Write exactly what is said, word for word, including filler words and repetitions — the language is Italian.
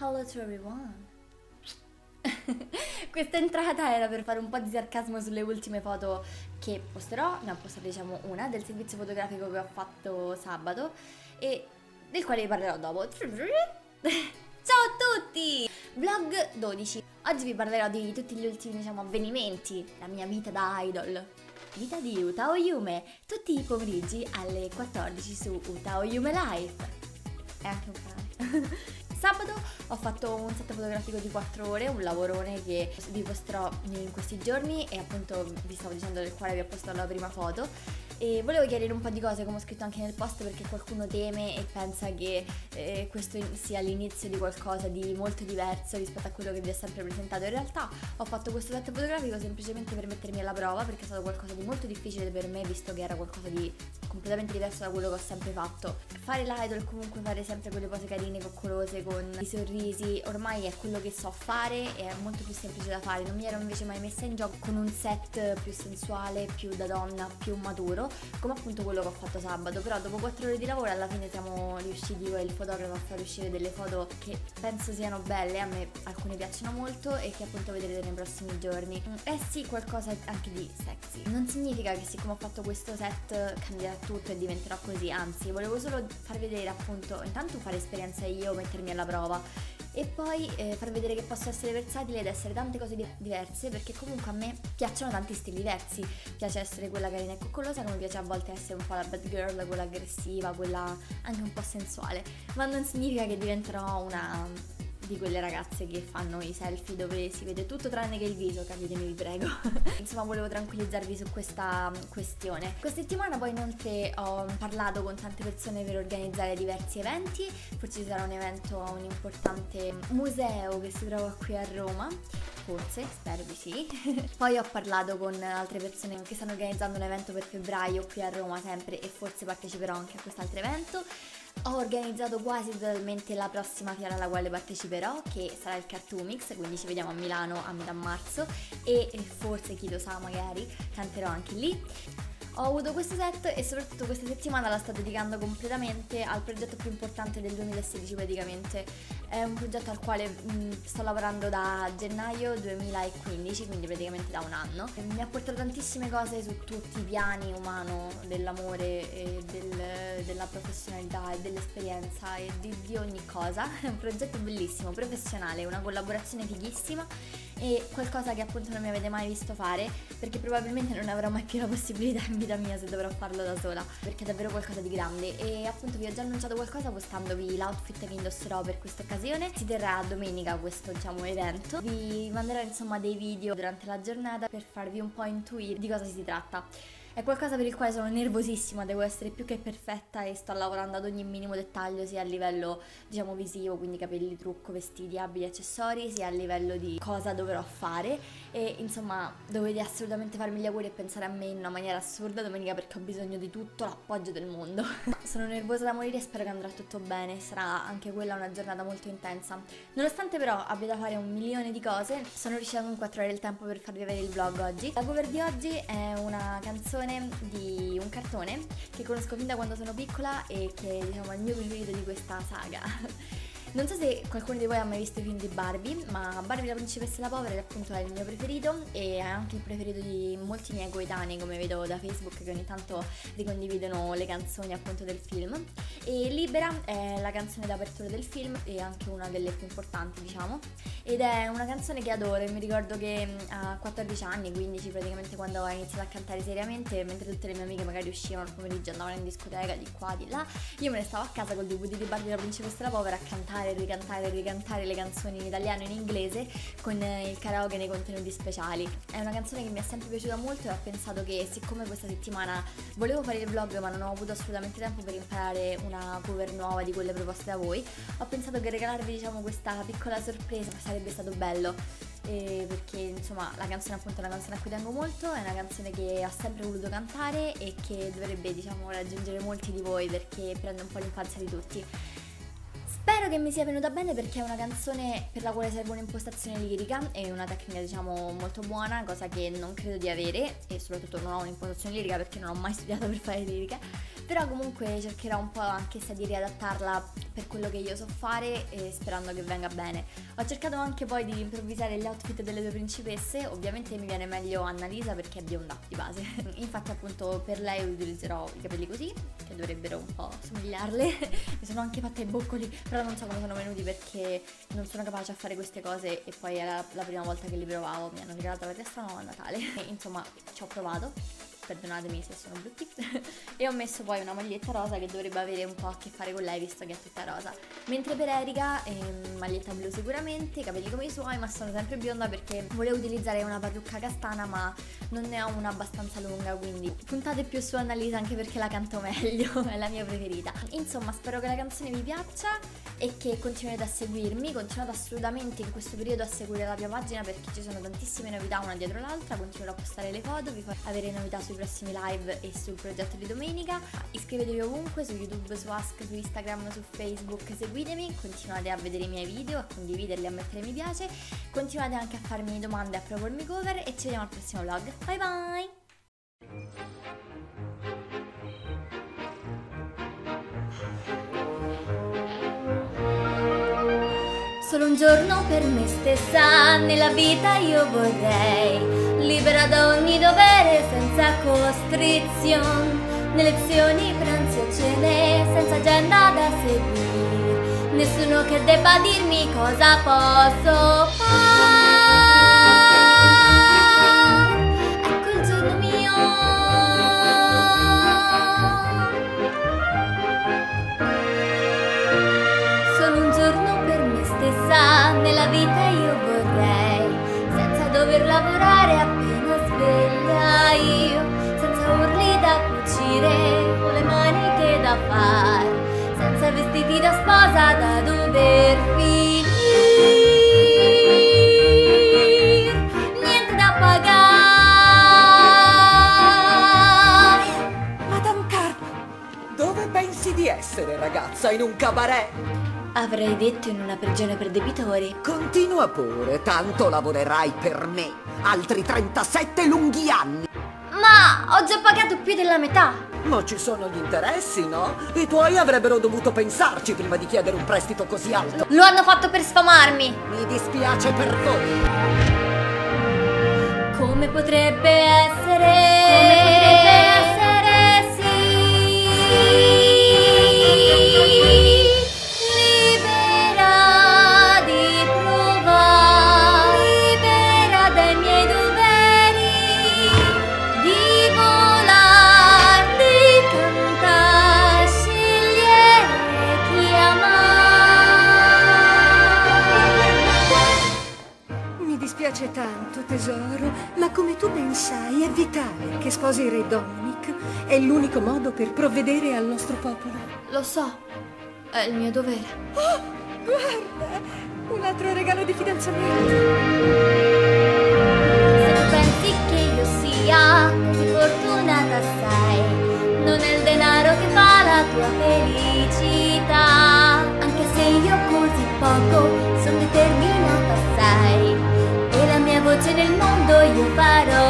Hello to everyone. Questa entrata era per fare un po' di sarcasmo sulle ultime foto che posterò. Ne ho postate diciamo una del servizio fotografico che ho fatto sabato e del quale vi parlerò dopo. Ciao a tutti! Vlog dodici. Oggi vi parlerò di tutti gli ultimi diciamo avvenimenti, la mia vita da idol. Vita di Uta Oyume, tutti i pomeriggi alle quattordici su Uta Oyume Life. È anche un canale. Sabato ho fatto un set fotografico di quattro ore, un lavorone che vi posterò in questi giorni e appunto vi stavo dicendo del quale vi ho postato la prima foto. E volevo chiarire un po' di cose, come ho scritto anche nel post, perché qualcuno teme e pensa che eh, questo sia l'inizio di qualcosa di molto diverso rispetto a quello che vi ho sempre presentato. In realtà ho fatto questo set fotografico semplicemente per mettermi alla prova, perché è stato qualcosa di molto difficile per me, visto che era qualcosa di completamente diverso da quello che ho sempre fatto. Fare l'idol, comunque fare sempre quelle cose carine, coccolose, con i sorrisi, ormai è quello che so fare e è molto più semplice da fare. Non mi ero invece mai messa in gioco con un set più sensuale, più da donna, più maturo, come appunto quello che ho fatto sabato. Però dopo quattro ore di lavoro alla fine siamo riusciti io e il fotografo a far uscire delle foto che penso siano belle, a me alcune piacciono molto e che appunto vedrete nei prossimi giorni. Eh sì, qualcosa anche di sexy. Non significa che siccome ho fatto questo set cambierà tutto e diventerò così, anzi volevo solo far vedere appunto, intanto fare esperienza io, mettermi alla prova e poi eh, far vedere che posso essere versatile ed essere tante cose di- diverse, perché comunque a me piacciono tanti stili diversi. Piace essere quella carina e coccolosa, come piace a volte essere un po' la bad girl, quella aggressiva, quella anche un po' sensuale, ma non significa che diventerò una di quelle ragazze che fanno i selfie dove si vede tutto tranne che il viso, capitemi vi prego. Insomma, volevo tranquillizzarvi su questa questione. Questa settimana poi inoltre ho parlato con tante persone per organizzare diversi eventi. Forse ci sarà un evento a un importante museo che si trova qui a Roma, forse, spero di sì. Poi ho parlato con altre persone che stanno organizzando un evento per febbraio qui a Roma sempre, e forse parteciperò anche a quest'altro evento. Ho organizzato quasi totalmente la prossima fiera alla quale parteciperò, che sarà il Cartoomix, quindi ci vediamo a Milano a metà marzo e forse, chi lo sa, magari canterò anche lì. Ho avuto questo set e soprattutto questa settimana la sto dedicando completamente al progetto più importante del duemilasedici praticamente. È un progetto al quale mh, sto lavorando da gennaio duemilaquindici, quindi praticamente da un anno. E mi ha portato tantissime cose su tutti i piani umano, dell'amore, e del, della professionalità e dell'esperienza e di, di ogni cosa. È un progetto bellissimo, professionale, una collaborazione fighissima e qualcosa che appunto non mi avete mai visto fare, perché probabilmente non avrò mai più la possibilità in vita mia se dovrò farlo da sola, perché è davvero qualcosa di grande. E appunto vi ho già annunciato qualcosa postandovi l'outfit che indosserò per questa occasione. Si terrà domenica questo diciamo evento, vi manderò insomma dei video durante la giornata per farvi un po' intuire di cosa si tratta. È qualcosa per il quale sono nervosissima, devo essere più che perfetta e sto lavorando ad ogni minimo dettaglio, sia a livello diciamo visivo, quindi capelli, trucco, vestiti, abiti, accessori, sia a livello di cosa dovrò fare. E insomma dovete assolutamente farmi gli auguri e pensare a me in una maniera assurda domenica, perché ho bisogno di tutto l'appoggio del mondo. Sono nervosa da morire e spero che andrà tutto bene, sarà anche quella una giornata molto intensa. Nonostante però abbia da fare un milione di cose, sono riuscita comunque a trovare il tempo per farvi avere il vlog oggi. La cover di oggi è una canzone di un cartone che conosco fin da quando sono piccola e che diciamo è il mio preferito di questa saga. Non so se qualcuno di voi ha mai visto i film di Barbie, ma Barbie la principessa e la povera appunto è il mio preferito e è anche il preferito di molti miei coetanei, come vedo da Facebook, che ogni tanto ricondividono le canzoni appunto del film. E Libera è la canzone d'apertura del film e anche una delle più importanti diciamo, ed è una canzone che adoro e mi ricordo che a quattordici anni, quindici praticamente, quando ho iniziato a cantare seriamente, mentre tutte le mie amiche magari uscivano il pomeriggio, andavano in discoteca di qua di là, io me ne stavo a casa col D V D di Barbie la principessa e la povera a cantare, ricantare e ricantare le canzoni in italiano e in inglese con il karaoke nei contenuti speciali. È una canzone che mi è sempre piaciuta molto e ho pensato che, siccome questa settimana volevo fare il vlog ma non ho avuto assolutamente tempo per imparare una cover nuova di quelle proposte da voi, ho pensato che regalarvi diciamo questa piccola sorpresa sarebbe stato bello. E perché insomma la canzone appunto è una canzone a cui tengo molto, è una canzone che ho sempre voluto cantare e che dovrebbe diciamo raggiungere molti di voi, perché prende un po' l'infanzia di tutti. Spero che mi sia venuta bene perché è una canzone per la quale serve un'impostazione lirica e una tecnica diciamo molto buona, cosa che non credo di avere e soprattutto non ho un'impostazione lirica perché non ho mai studiato per fare lirica, però comunque cercherò un po' anche se di riadattarla per quello che io so fare e sperando che venga bene. Ho cercato anche poi di improvvisare gli outfit delle due principesse, ovviamente mi viene meglio Annalisa perché è bionda di base, infatti appunto per lei utilizzerò i capelli così, che dovrebbero un po' somigliarle, mi sono anche fatta i boccoli, però non so come sono venuti perché non sono capace a fare queste cose e poi era la prima volta che li provavo, mi hanno regalato la testa nuova a Natale, e, insomma ci ho provato, perdonatemi se sono brutti, e ho messo poi una maglietta rosa che dovrebbe avere un po' a che fare con lei visto che è tutta rosa, mentre per Erika ehm, maglietta blu sicuramente, capelli come i suoi ma sono sempre bionda perché volevo utilizzare una parrucca castana ma non ne ho una abbastanza lunga, quindi puntate più su Annalisa anche perché la canto meglio, è la mia preferita. Insomma spero che la canzone vi piaccia e che continuate a seguirmi, continuate assolutamente in questo periodo a seguire la mia pagina perché ci sono tantissime novità una dietro l'altra, continuerò a postare le foto, vi farò avere novità sui prossimi live e sul progetto di domenica. Iscrivetevi ovunque, su YouTube, su Ask, su Instagram, su Facebook, seguitemi, continuate a vedere i miei video, a condividerli, a mettere mi piace, continuate anche a farmi domande, a propormi cover e ci vediamo al prossimo vlog. Bye bye! Solo un giorno per me stessa nella vita io vorrei, libera da ogni dovere, senza costrizione, né lezioni, pranzi o cene, senza agenda da seguire, nessuno che debba dirmi cosa posso fare. Ecco il giorno mio. Solo un giorno per me stessa nella vita io vorrei, senza dover lavorare appena sveglia io, senza urli da cucire o le maniche da fare, senza vestiti da sposa da dover finire, niente da pagare. Madame Carp, dove pensi di essere, ragazza? In un cabaret? Avrei detto in una prigione per debitori. Continua pure, tanto lavorerai per me altri trentasette lunghi anni. Ma ho già pagato più della metà. Ma ci sono gli interessi, no? I tuoi avrebbero dovuto pensarci prima di chiedere un prestito così alto. Lo hanno fatto per sfamarmi. Mi dispiace per voi. Come potrebbe essere? Come potrebbe essere, sì. Libera di provare, libera dai miei doveri, di volar, di cantare, scegliere chi amare. Mi dispiace tanto, tesoro, ma come tu ben sai è vitale che sposi Re Dominic. È l'unico modo per provvedere al nostro popolo. Lo so, è il mio dovere. Oh, guarda, un altro regalo di fidanzamento. Se tu pensi che io sia così fortunata, sai, non è il denaro che fa la tua felicità. Anche se io così poco sono determinata, sai, e la mia voce nel mondo io farò